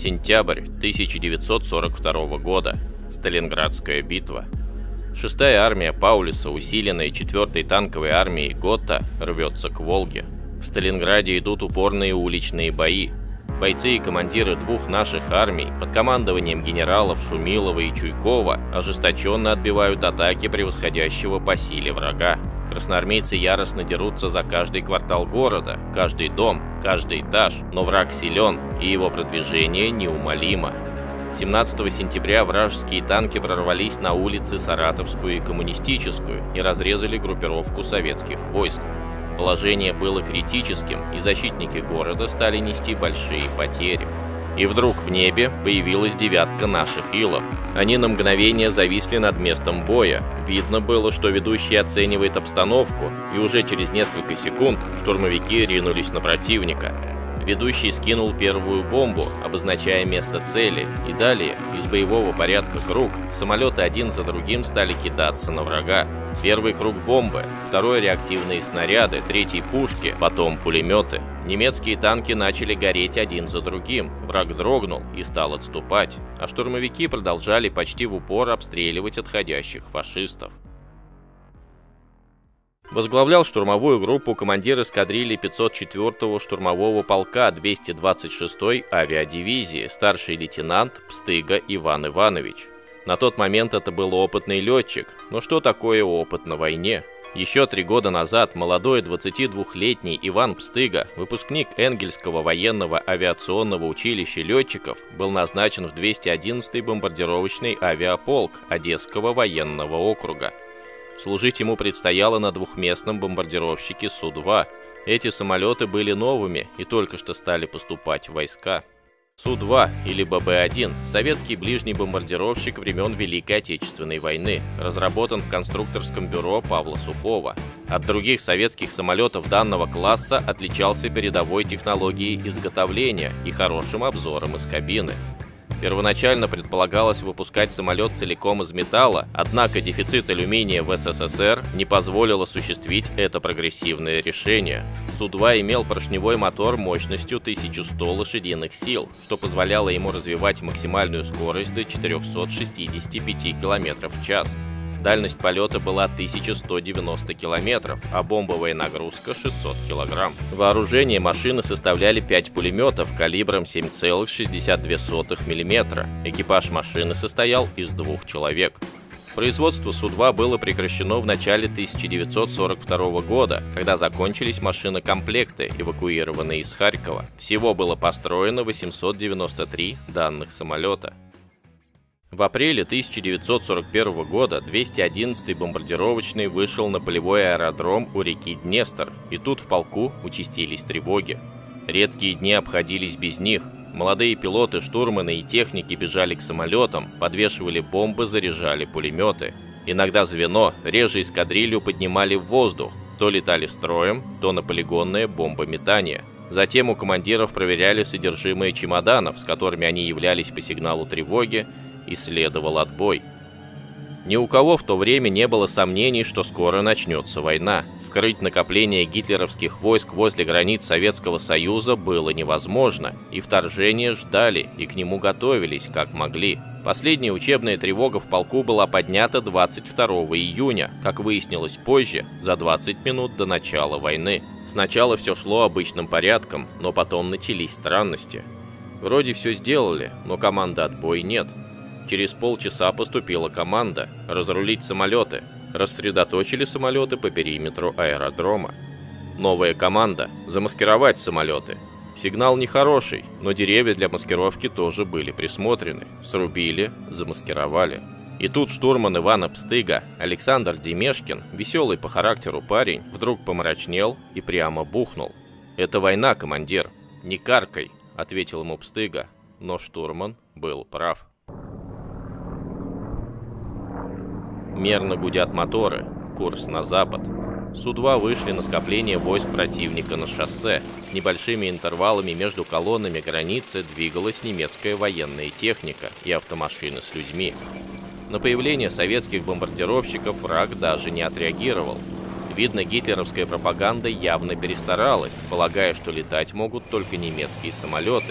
Сентябрь 1942 года. Сталинградская битва. 6-я армия Паулюса, усиленная 4-й танковой армией Готта, рвется к Волге. В Сталинграде идут упорные уличные бои. Бойцы и командиры двух наших армий под командованием генералов Шумилова и Чуйкова ожесточенно отбивают атаки превосходящего по силе врага. Красноармейцы яростно дерутся за каждый квартал города, каждый дом, каждый этаж, но враг силен, и его продвижение неумолимо. 17 сентября вражеские танки прорвались на улицы Саратовскую и Коммунистическую и разрезали группировку советских войск. Положение было критическим, и защитники города стали нести большие потери. И вдруг в небе появилась 9-ка наших Илов. Они на мгновение зависли над местом боя. Видно было, что ведущий оценивает обстановку, и уже через несколько секунд штурмовики ринулись на противника. Ведущий скинул первую бомбу, обозначая место цели, и далее, из боевого порядка круг, самолеты один за другим стали кидаться на врага. Первый круг бомбы, второй реактивные снаряды, третий пушки, потом пулеметы. Немецкие танки начали гореть один за другим, враг дрогнул и стал отступать, а штурмовики продолжали почти в упор обстреливать отходящих фашистов. Возглавлял штурмовую группу командир эскадрильи 504-го штурмового полка 226-й авиадивизии, старший лейтенант Пстыга Иван Иванович. На тот момент это был опытный летчик, но что такое опыт на войне? Еще 3 года назад молодой 22-летний Иван Пстыга, выпускник Энгельсского военного авиационного училища летчиков, был назначен в 211-й бомбардировочный авиаполк Одесского военного округа. Служить ему предстояло на двухместном бомбардировщике Су-2. Эти самолеты были новыми и только что стали поступать в войска. Су-2 или ББ-1 – советский ближний бомбардировщик времен Великой Отечественной войны, разработан в конструкторском бюро Павла Сухого. От других советских самолетов данного класса отличался передовой технологией изготовления и хорошим обзором из кабины. Первоначально предполагалось выпускать самолет целиком из металла, однако дефицит алюминия в СССР не позволил осуществить это прогрессивное решение. Су-2 имел поршневой мотор мощностью 1100 лошадиных сил, что позволяло ему развивать максимальную скорость до 465 км в час. Дальность полета была 1190 километров, а бомбовая нагрузка 600 килограмм. Вооружение машины составляли 5 пулеметов калибром 7,62 мм. Экипаж машины состоял из 2 человек. Производство Су-2 было прекращено в начале 1942 года, когда закончились машинокомплекты, эвакуированные из Харькова. Всего было построено 893 данных самолета. В апреле 1941 года 211-й бомбардировочный вышел на полевой аэродром у реки Днестр, и тут в полку участились тревоги. Редкие дни обходились без них. Молодые пилоты, штурманы и техники бежали к самолетам, подвешивали бомбы, заряжали пулеметы. Иногда звено, реже эскадрилью поднимали в воздух, то летали строем, то на полигонное бомбометание. Затем у командиров проверяли содержимое чемоданов, с которыми они являлись по сигналу тревоги, и следовал отбой. Ни у кого в то время не было сомнений, что скоро начнется война. Скрыть накопление гитлеровских войск возле границ Советского Союза было невозможно, и вторжение ждали, и к нему готовились, как могли. Последняя учебная тревога в полку была поднята 22 июня, как выяснилось позже, за 20 минут до начала войны. Сначала все шло обычным порядком, но потом начались странности. Вроде все сделали, но команды «отбой» нет. Через полчаса поступила команда разрулить самолеты. Рассредоточили самолеты по периметру аэродрома. Новая команда замаскировать самолеты. Сигнал нехороший, но деревья для маскировки тоже были присмотрены. Срубили, замаскировали. И тут штурман Ивана Пстыга, Александр Демешкин, веселый по характеру парень, вдруг помрачнел и прямо бухнул. «Это война, командир, не каркай», — ответил ему Пстыга, но штурман был прав. Мерно гудят моторы, курс на запад. Су-2 вышли на скопление войск противника на шоссе. С небольшими интервалами между колоннами границы двигалась немецкая военная техника и автомашины с людьми. На появление советских бомбардировщиков враг даже не отреагировал. Видно, гитлеровская пропаганда явно перестаралась, полагая, что летать могут только немецкие самолеты.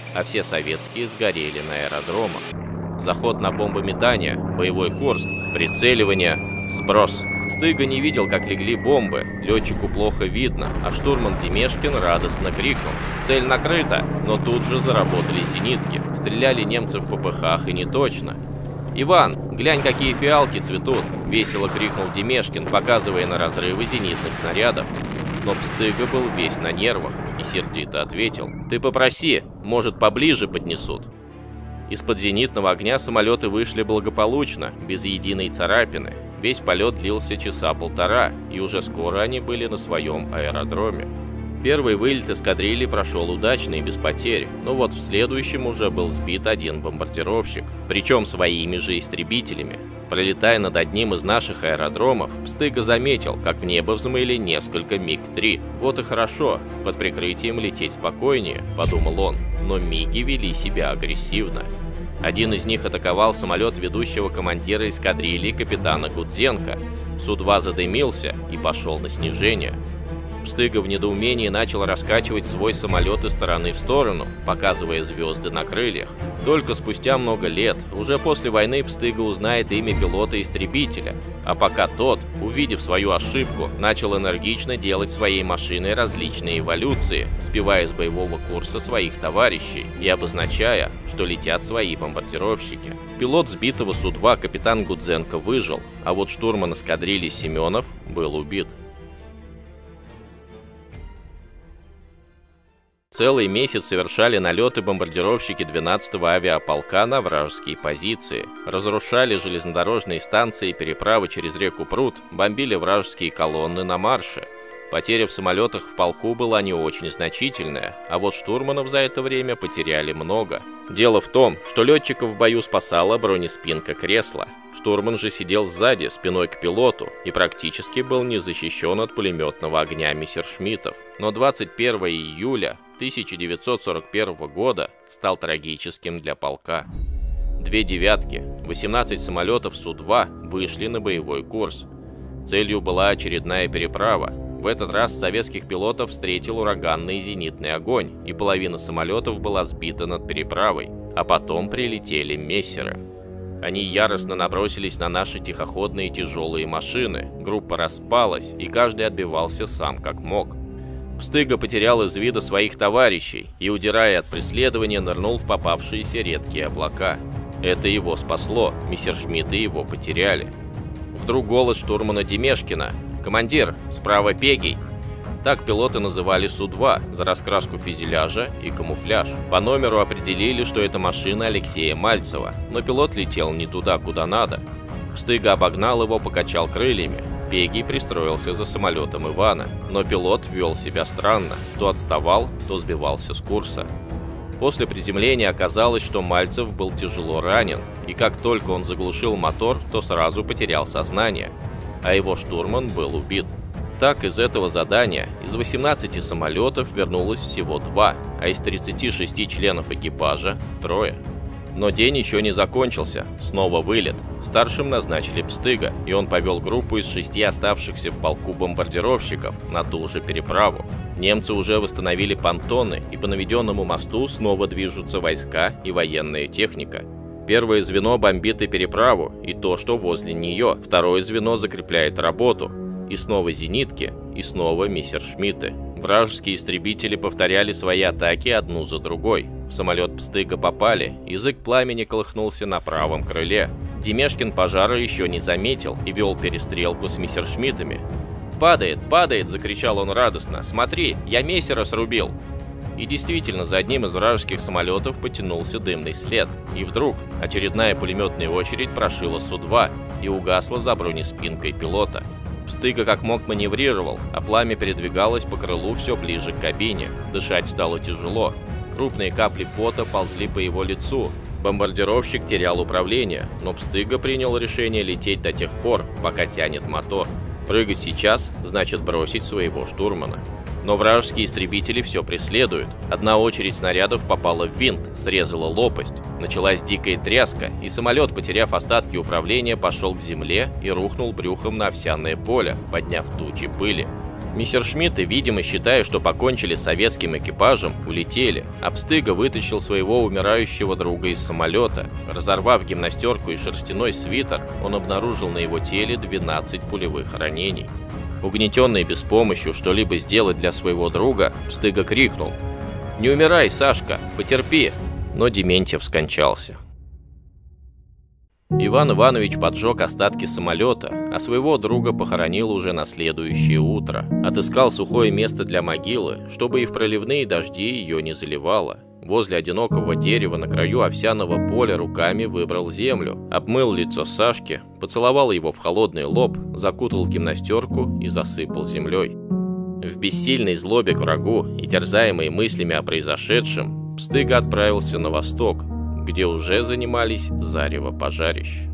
а все советские сгорели на аэродромах. Заход на бомбометание, боевой курс, прицеливание, сброс. Стыга не видел, как легли бомбы, летчику плохо видно, а штурман Демешкин радостно крикнул: «Цель накрыта!» Но тут же заработали зенитки, стреляли немцы в ППХ и не точно. «Иван, глянь, какие фиалки цветут!» — весело крикнул Демешкин, показывая на разрывы зенитных снарядов. Но Пстыга был весь на нервах и сердито ответил: «Ты попроси, может, поближе поднесут». Из-под зенитного огня самолеты вышли благополучно, без единой царапины. Весь полет длился часа полтора, и уже скоро они были на своем аэродроме. Первый вылет эскадрильи прошел удачно и без потерь, но вот в следующем уже был сбит один бомбардировщик, причем своими же истребителями. Пролетая над одним из наших аэродромов, Пстыга заметил, как в небо взмыли несколько МиГ-3. Вот и хорошо, под прикрытием лететь спокойнее, подумал он, но МиГи вели себя агрессивно. Один из них атаковал самолет ведущего командира эскадрильи капитана Гудзенко. Су-2 задымился и пошел на снижение. Пстыга в недоумении начал раскачивать свой самолет из стороны в сторону, показывая звезды на крыльях. Только спустя много лет, уже после войны, Пстыга узнает имя пилота-истребителя, а пока тот, увидев свою ошибку, начал энергично делать своей машиной различные эволюции, сбивая с боевого курса своих товарищей и обозначая, что летят свои бомбардировщики. Пилот сбитого Су-2 капитан Гудзенко выжил, а вот штурман эскадрильи Семенов был убит. Целый месяц совершали налеты бомбардировщики 12-го авиаполка на вражеские позиции, разрушали железнодорожные станции и переправы через реку Прут, бомбили вражеские колонны на марше. Потеря в самолетах в полку была не очень значительная, а вот штурманов за это время потеряли много. Дело в том, что летчиков в бою спасала бронеспинка кресла. Штурман же сидел сзади, спиной к пилоту, и практически был не защищен от пулеметного огня мессершмиттов. Но 21 июля 1941 года стал трагическим для полка. 2 девятки, 18 самолетов Су-2 вышли на боевой курс. Целью была очередная переправа. В этот раз советских пилотов встретил ураганный зенитный огонь, и половина самолетов была сбита над переправой, а потом прилетели мессеры. Они яростно набросились на наши тихоходные тяжелые машины, группа распалась, и каждый отбивался сам как мог. Пстыга потерял из вида своих товарищей и, удирая от преследования, нырнул в попавшиеся редкие облака. Это его спасло, мессершмитты его потеряли. Вдруг голос штурмана Демешкина: «Командир, справа Пегий!» Так пилоты называли Су-2 за раскраску фюзеляжа и камуфляж. По номеру определили, что это машина Алексея Мальцева, но пилот летел не туда, куда надо. Пстыга обогнал его, покачал крыльями. Пегий пристроился за самолетом Ивана, но пилот вел себя странно, то отставал, то сбивался с курса. После приземления оказалось, что Мальцев был тяжело ранен, и как только он заглушил мотор, то сразу потерял сознание, а его штурман был убит. Так, из этого задания из 18 самолетов вернулось всего 2, а из 36 членов экипажа – 3. Но день еще не закончился, снова вылет. Старшим назначили Пстыга, и он повел группу из 6 оставшихся в полку бомбардировщиков на ту же переправу. Немцы уже восстановили понтоны, и по наведенному мосту снова движутся войска и военная техника. Первое звено бомбит и переправу, и то, что возле нее. Второе звено закрепляет работу. И снова зенитки, и снова мессершмитты. Вражеские истребители повторяли свои атаки одну за другой. В самолет Пстыга попали, язык пламени колыхнулся на правом крыле. Демешкин пожара еще не заметил и вел перестрелку с мессершмиттами. «Падает, падает!» – закричал он радостно. «Смотри, я мессера срубил!» И действительно, за одним из вражеских самолетов потянулся дымный след. И вдруг очередная пулеметная очередь прошила Су-2 и угасла за бронеспинкой пилота. Пстыга как мог маневрировал, а пламя передвигалось по крылу все ближе к кабине. Дышать стало тяжело. Крупные капли пота ползли по его лицу. Бомбардировщик терял управление, но Пстыга принял решение лететь до тех пор, пока тянет мотор. Прыгать сейчас значит бросить своего штурмана. Но вражеские истребители все преследуют. Одна очередь снарядов попала в винт, срезала лопасть. Началась дикая тряска, и самолет, потеряв остатки управления, пошел к земле и рухнул брюхом на овсяное поле, подняв тучи пыли. Мессершмитты, видимо, считая, что покончили с советским экипажем, улетели, а Пстыга вытащил своего умирающего друга из самолета. Разорвав гимнастерку и шерстяной свитер, он обнаружил на его теле 12 пулевых ранений. Угнетенный беспомощью что-либо сделать для своего друга, Пстыга крикнул: «Не умирай, Сашка, потерпи!» Но Дементьев скончался. Иван Иванович поджег остатки самолета, а своего друга похоронил уже на следующее утро. Отыскал сухое место для могилы, чтобы и в проливные дожди ее не заливало. Возле одинокого дерева на краю овсяного поля руками выбрал землю, обмыл лицо Сашки, поцеловал его в холодный лоб, закутал в гимнастерку и засыпал землей. В бессильной злобе к врагу и терзаемый мыслями о произошедшем, Пстыга отправился на восток, где уже занимались зарево пожарищ.